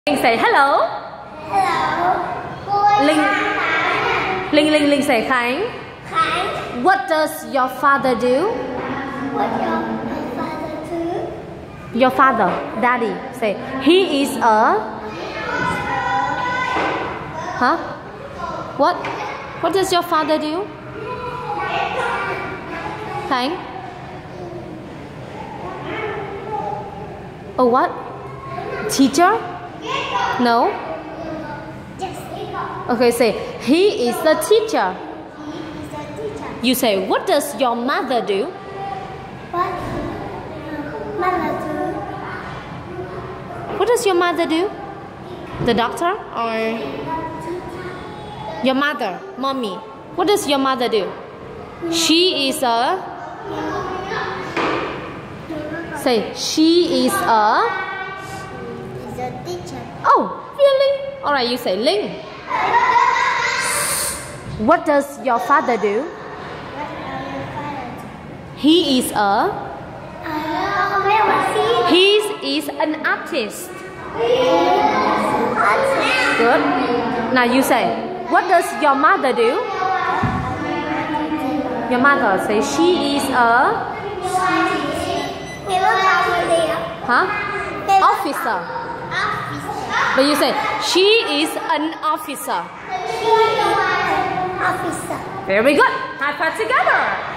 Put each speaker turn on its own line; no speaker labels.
Linh say hello.
Hello.
Linh say Khanh.
Khanh.
What does your father do?
What your father do?
Your father, daddy. Say he is a. Huh? What? What does your father do? Khanh? Oh, what? Teacher? No? Okay, say he is the teacher. You say, what does your mother do?
What mother do?
What does your mother do? The doctor or your mother, mommy? What does your mother do? She is a. Say, she is a.
Is a teacher.
Oh, really? All right, you say Linh. What does your father do?
What are your father do?
He is a.
Where was he?
He is an artist.
Artist.
Good. Now you say, what does your mother do? Your mother say she is a. Huh? Officer. But you say she is an officer.
Officer.
Very good. High five together.